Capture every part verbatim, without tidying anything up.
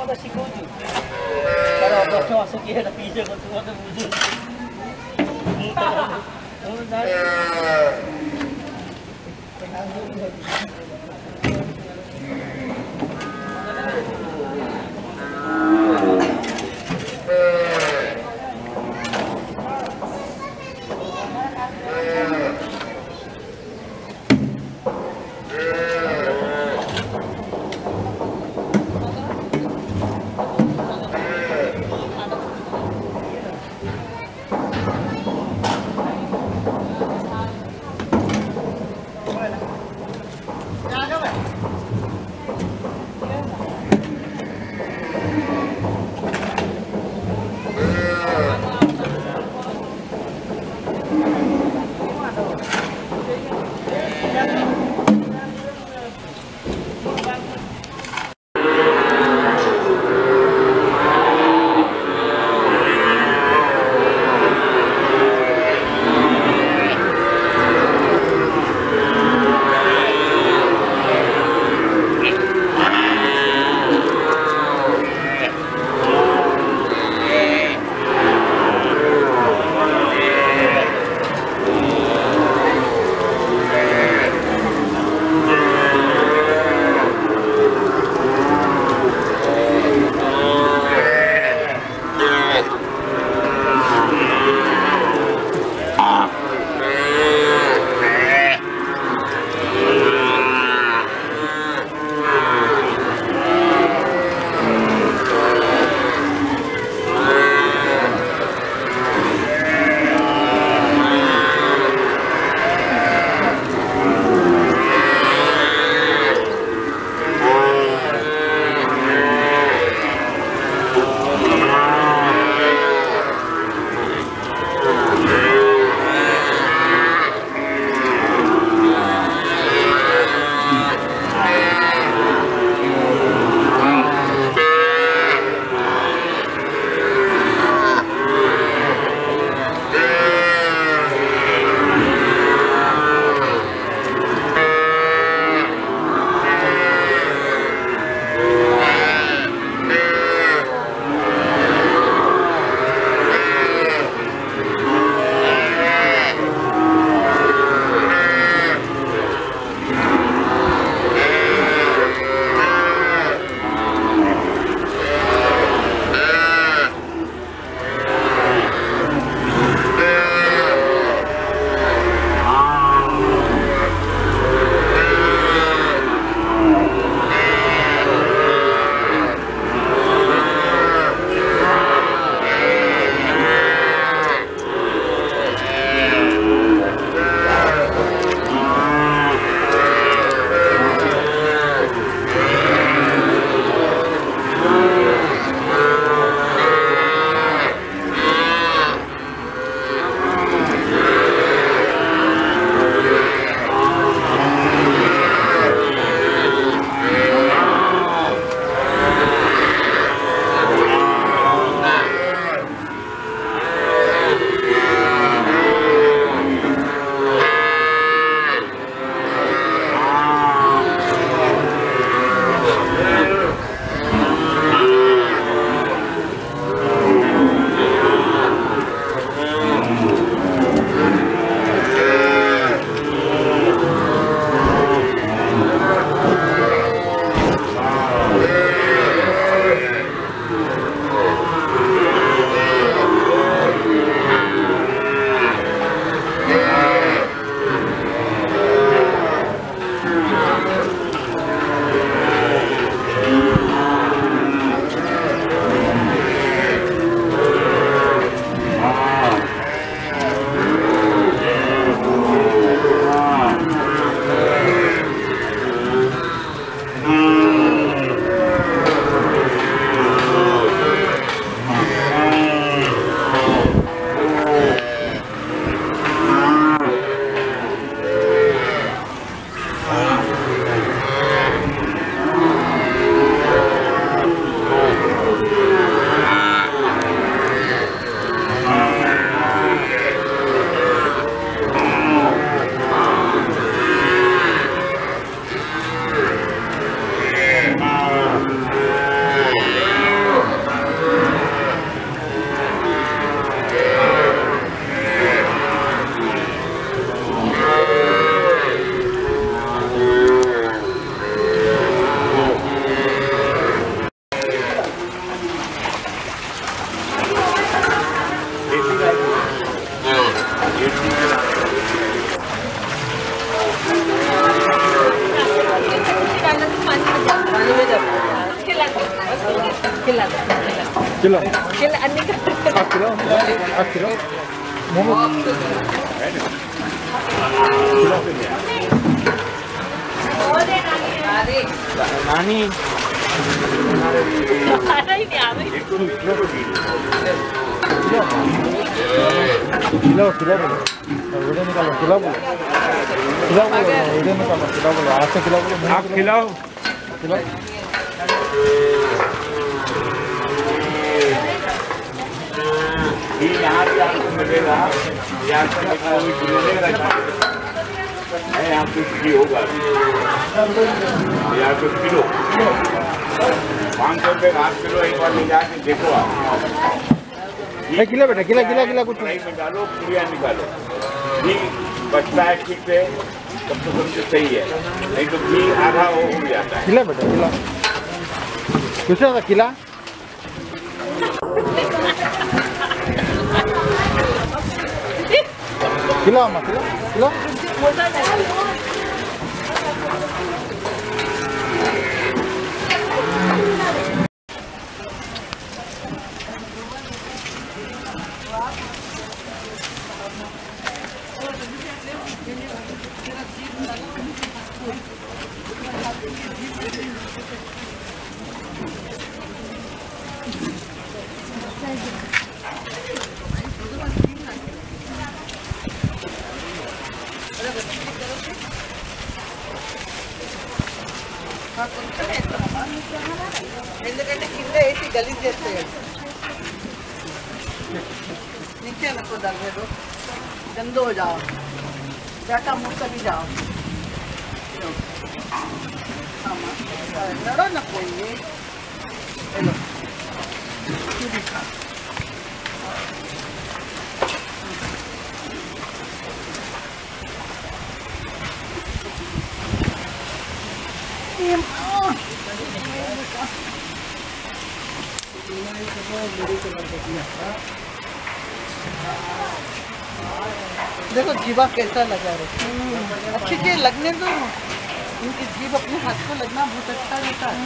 aku sikuju. Kalau bosnya masuk dia ada pijak kau semua tu bujur. Oh, dah. Kilo kilo अन्नी का आठ kilo आठ kilo momo नानी kilo kilo बोलो उधर निकालो किलो बोलो किलो बोलो उधर निकालो किलो बोलो आठ किलो बोलो आप किलो किलो यहाँ पे आपको मिलेगा यहाँ पे यहाँ पे फ्री होगा यहाँ पे किलो पाँच सौ रुपये का आठ किलो एक बार ले जाके देखो आप किलो बेटा किला किला किला कुछ नहीं में डालो पुड़िया निकालो घी बचता है ठीक से तब तो सबसे सही है नहीं तो घी आधा वो हो जाता है किला बेटा किला दूसरा था किला किला अम्मा किला किला ఎందుకంటే కింద వేసి గలీజ్ చేస్తాయి नीचे नको डालने दो गंदो हो जाओ बेटा मुँह कभी जाओ लड़ो न कोई हेलो देखो जीवा कैसा लगा रहे अच्छी चीज लगने दो उनकी जीभ अपने हाथ को लगना बहुत अच्छा रहता है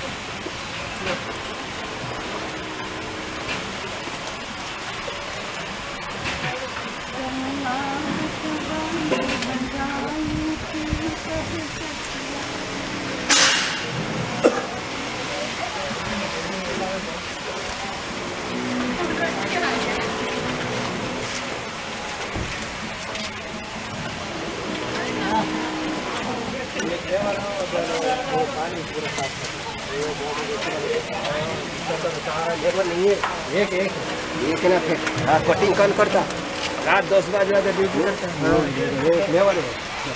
लेबर नहीं है एक एक एक ना फिर हाँ कटिंग कौन करता रात दस बजे आते ड्यूटी करता हाँ एक लेबर है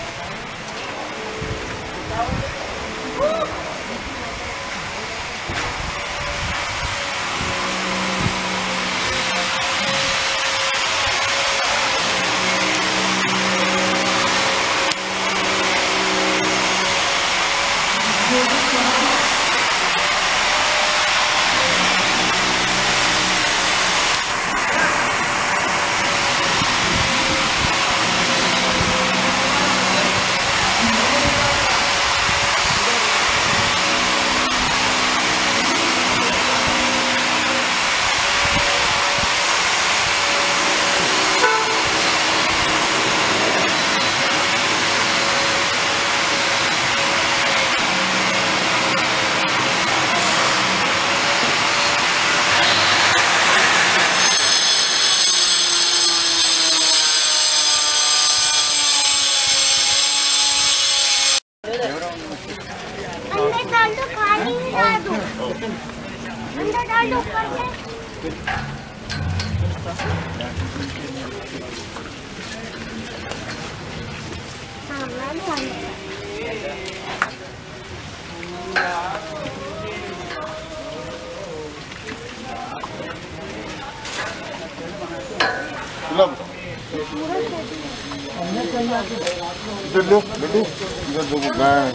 इधर लो बेटू इधर दो गाय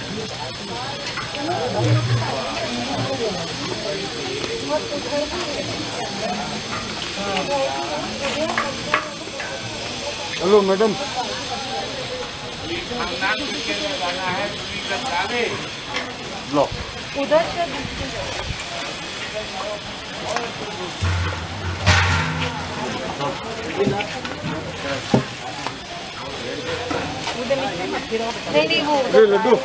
हेलो मैडम लो उधर से नहीं नहीं वो लड्डू